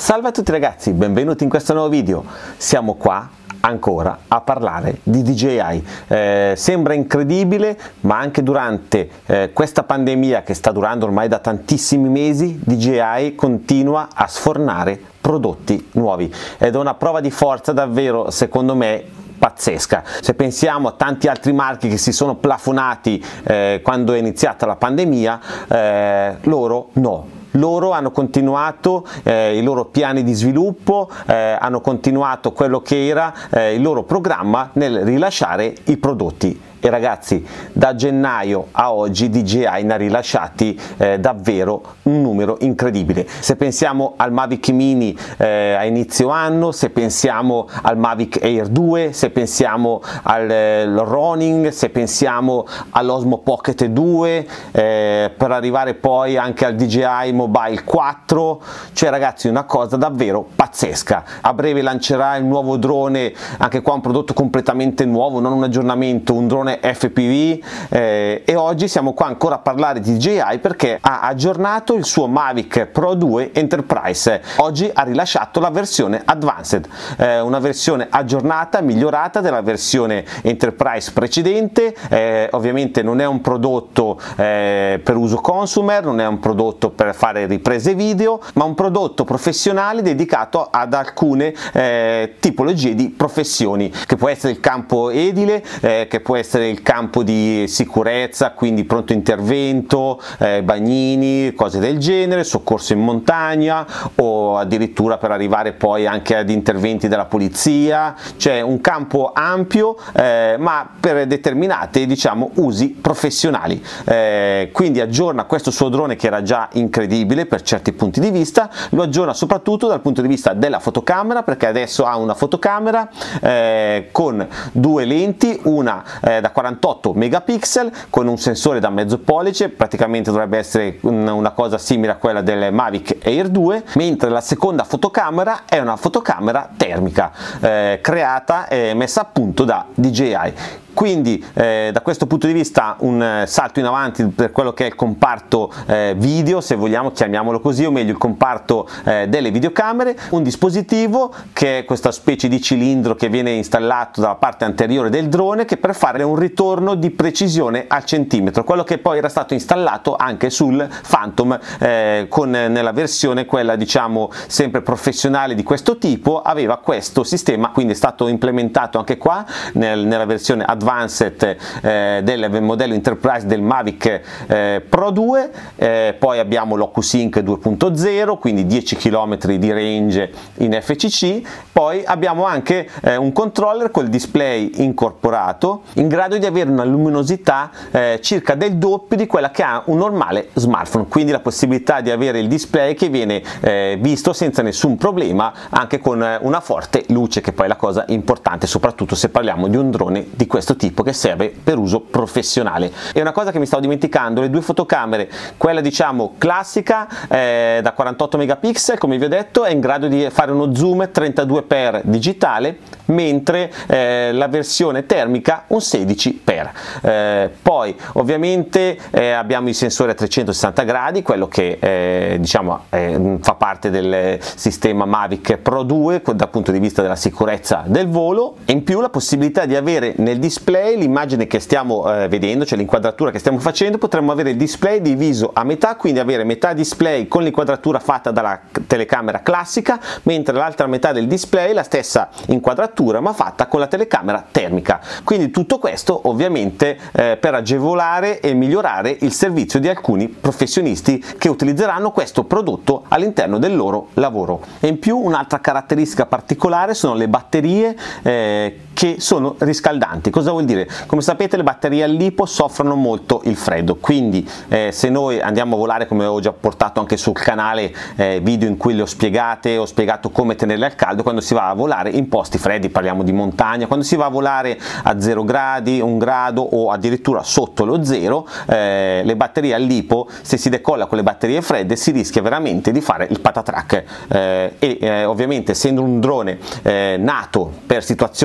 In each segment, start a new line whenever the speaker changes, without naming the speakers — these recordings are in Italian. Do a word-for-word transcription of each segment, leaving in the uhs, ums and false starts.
Salve a tutti ragazzi, benvenuti in questo nuovo video. Siamo qua ancora a parlare di D J I. Eh, sembra incredibile, ma anche durante eh, questa pandemia che sta durando ormai da tantissimi mesi, D J I continua a sfornare prodotti nuovi ed è una prova di forza davvero, secondo me, pazzesca. Se pensiamo a tanti altri marchi che si sono plafonati eh, quando è iniziata la pandemia, eh, loro no. Loro hanno continuato eh, i loro piani di sviluppo, eh, hanno continuato quello che era eh, il loro programma nel rilasciare i prodotti. E ragazzi, da gennaio a oggi D J I ne ha rilasciati eh, davvero un numero incredibile. Se pensiamo al Mavic Mini eh, a inizio anno, se pensiamo al Mavic Air due, se pensiamo al eh, Ronin, se pensiamo all'Osmo Pocket due, eh, per arrivare poi anche al D J I Mobile quattro, cioè ragazzi una cosa davvero pazzesca. A breve lancerà il nuovo drone, anche qua un prodotto completamente nuovo, non un aggiornamento, un drone F P V, eh, e oggi siamo qua ancora a parlare di D J I perché ha aggiornato il suo Mavic Pro due Enterprise. Oggi ha rilasciato la versione Advanced, eh, una versione aggiornata, migliorata della versione Enterprise precedente. Eh, ovviamente non è un prodotto eh, per uso consumer, non è un prodotto per fare riprese video, ma un prodotto professionale dedicato ad alcune eh, tipologie di professioni, che può essere il campo edile, eh, che può essere il campo di sicurezza, quindi pronto intervento, eh, bagnini, cose del genere, soccorso in montagna, o addirittura per arrivare poi anche ad interventi della polizia. C'è un campo ampio, eh, ma per determinati, diciamo, usi professionali. Eh, quindi aggiorna questo suo drone che era già incredibile per certi punti di vista, lo aggiorna soprattutto dal punto di vista della fotocamera, perché adesso ha una fotocamera eh, con due lenti, una eh, da quarantotto megapixel con un sensore da mezzo pollice, praticamente dovrebbe essere una cosa simile a quella del Mavic Air due, mentre la seconda fotocamera è una fotocamera termica eh, creata e messa a punto da D J I. Quindi eh, da questo punto di vista un eh, salto in avanti per quello che è il comparto eh, video, se vogliamo chiamiamolo così, o meglio il comparto eh, delle videocamere. Un dispositivo che è questa specie di cilindro che viene installato dalla parte anteriore del drone, che per fare un ritorno di precisione al centimetro, quello che poi era stato installato anche sul Phantom, eh, con nella versione quella diciamo sempre professionale di questo tipo, aveva questo sistema, quindi è stato implementato anche qua nel, nella versione Advanced eh, del modello Enterprise del Mavic eh, Pro due. Eh, poi abbiamo l'OcuSync due punto zero, quindi dieci chilometri di range in F C C. Poi abbiamo anche eh, un controller col display incorporato in grado di avere una luminosità eh, circa del doppio di quella che ha un normale smartphone, quindi la possibilità di avere il display che viene eh, visto senza nessun problema, anche con eh, una forte luce, che poi è la cosa importante, soprattutto se parliamo di un drone di questo tipo che serve per uso professionale. E una cosa che mi stavo dimenticando, le due fotocamere, quella diciamo classica eh, da quarantotto megapixel, come vi ho detto, è in grado di fare uno zoom trentadue per digitale, mentre eh, la versione termica un sedici per. Eh, poi ovviamente eh, abbiamo i sensori a trecentosessanta gradi, quello che eh, diciamo eh, fa parte del sistema Mavic Pro due dal punto di vista della sicurezza del volo, e in più la possibilità di avere nel display l'immagine che stiamo eh, vedendo, cioè l'inquadratura che stiamo facendo. Potremmo avere il display diviso a metà, quindi avere metà display con l'inquadratura fatta dalla telecamera classica, mentre l'altra metà del display la stessa inquadratura ma fatta con la telecamera termica. Quindi tutto questo ovviamente eh, per agevolare e migliorare il servizio di alcuni professionisti che utilizzeranno questo prodotto all'interno del loro lavoro. E in più un'altra caratteristica particolare sono le batterie eh, che sono riscaldanti. Cosa vuol dire? Come sapete, le batterie al lipo soffrono molto il freddo, quindi eh, se noi andiamo a volare, come ho già portato anche sul canale eh, video in cui le ho spiegate, ho spiegato come tenerle al caldo quando si va a volare in posti freddi, parliamo di montagna, quando si va a volare a zero gradi, un grado o addirittura sotto lo zero, eh, le batterie al lipo, se si decolla con le batterie fredde si rischia veramente di fare il patatrack, eh, e eh, ovviamente essendo un drone eh, nato per situazioni estreme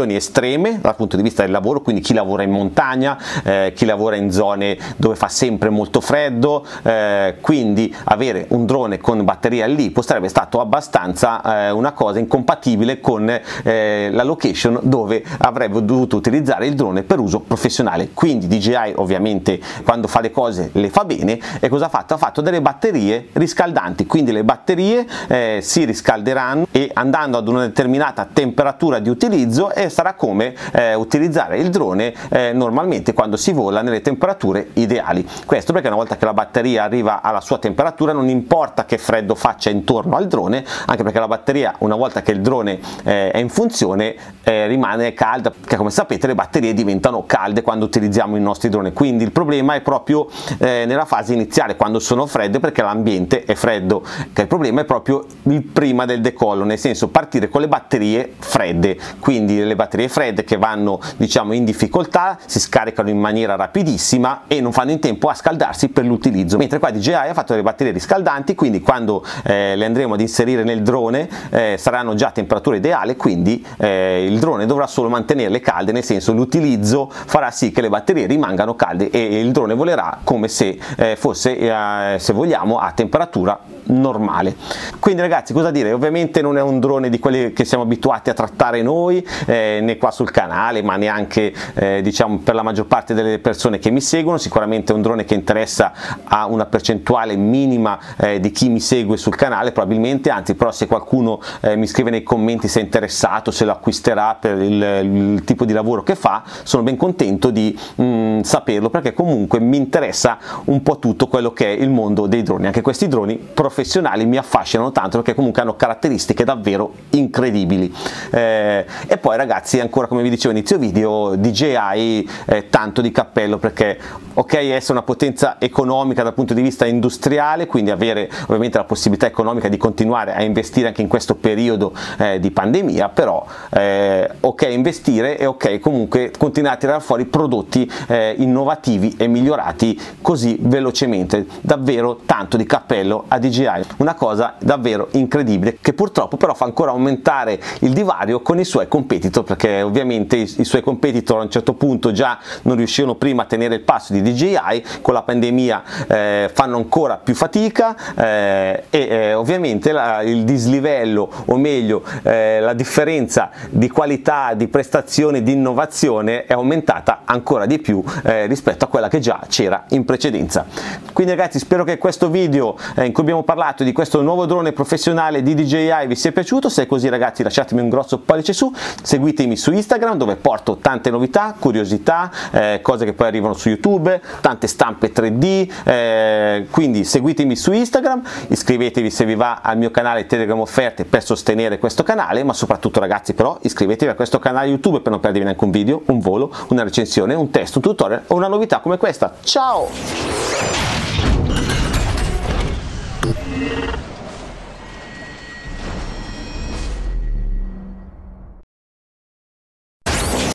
estreme dal punto di vista del lavoro, quindi chi lavora in montagna, eh, chi lavora in zone dove fa sempre molto freddo, eh, quindi avere un drone con batteria lì sarebbe stato abbastanza eh, una cosa incompatibile con eh, la location dove avrebbe dovuto utilizzare il drone per uso professionale. Quindi D J I ovviamente quando fa le cose le fa bene, e cosa ha fatto? Ha fatto delle batterie riscaldanti, quindi le batterie eh, si riscalderanno e andando ad una determinata temperatura di utilizzo e sarà come eh, utilizzare il drone eh, normalmente quando si vola nelle temperature ideali. Questo perché una volta che la batteria arriva alla sua temperatura non importa che freddo faccia intorno al drone, anche perché la batteria una volta che il drone eh, è in funzione eh, rimane calda, perché come sapete le batterie diventano calde quando utilizziamo i nostri droni, quindi il problema è proprio eh, nella fase iniziale quando sono fredde, perché l'ambiente è freddo, che il problema è proprio il prima del decollo, nel senso partire con le batterie fredde, quindi le batterie fredde che vanno diciamo in difficoltà, si scaricano in maniera rapidissima e non fanno in tempo a scaldarsi per l'utilizzo, mentre qua D J I ha fatto delle batterie riscaldanti, quindi quando eh, le andremo ad inserire nel drone eh, saranno già a temperatura ideale, quindi eh, il drone dovrà solo mantenerle calde, nel senso l'utilizzo farà sì che le batterie rimangano calde e il drone volerà come se eh, fosse eh, se vogliamo a temperatura normale. Quindi ragazzi, cosa dire, ovviamente non è un drone di quelli che siamo abituati a trattare noi eh, né qua sul canale, ma neanche eh, diciamo per la maggior parte delle persone che mi seguono. Sicuramente è un drone che interessa a una percentuale minima eh, di chi mi segue sul canale probabilmente, anzi però se qualcuno eh, mi scrive nei commenti se è interessato, se lo acquisterà per il, il tipo di lavoro che fa, sono ben contento di mh, saperlo, perché comunque mi interessa un po' tutto quello che è il mondo dei droni. Anche questi droni professionali mi affascinano tanto perché comunque hanno caratteristiche davvero incredibili. Eh, e poi ragazzi, ancora come vi dicevo inizio video, D J I eh, tanto di cappello, perché ok essere una potenza economica dal punto di vista industriale, quindi avere ovviamente la possibilità economica di continuare a investire anche in questo periodo eh, di pandemia, però eh, ok investire e ok comunque continuare a tirare fuori prodotti eh, innovativi e migliorati così velocemente. Davvero tanto di cappello a D J I, una cosa davvero incredibile, che purtroppo però fa ancora aumentare il divario con i suoi competitor, perché ovviamente i, i suoi competitor a un certo punto già non riuscivano prima a tenere il passo di D J I, con la pandemia eh, fanno ancora più fatica eh, e eh, ovviamente la, il dislivello, o meglio eh, la differenza di qualità, di prestazione, di innovazione è aumentata ancora di più eh, rispetto a quella che già c'era in precedenza. Quindi ragazzi, spero che questo video eh, in cui abbiamo parlato di questo nuovo drone professionale di D J I vi sia piaciuto. Se è così ragazzi, lasciatemi un grosso pollice su, seguitemi su Instagram dove porto tante novità, curiosità, eh, cose che poi arrivano su YouTube, tante stampe tre D, eh, quindi seguitemi su Instagram, iscrivetevi se vi va al mio canale Telegram Offerte per sostenere questo canale, ma soprattutto ragazzi però iscrivetevi a questo canale YouTube per non perdervi neanche un video, un volo, una recensione, un testo, un tutorial o una novità come questa. Ciao!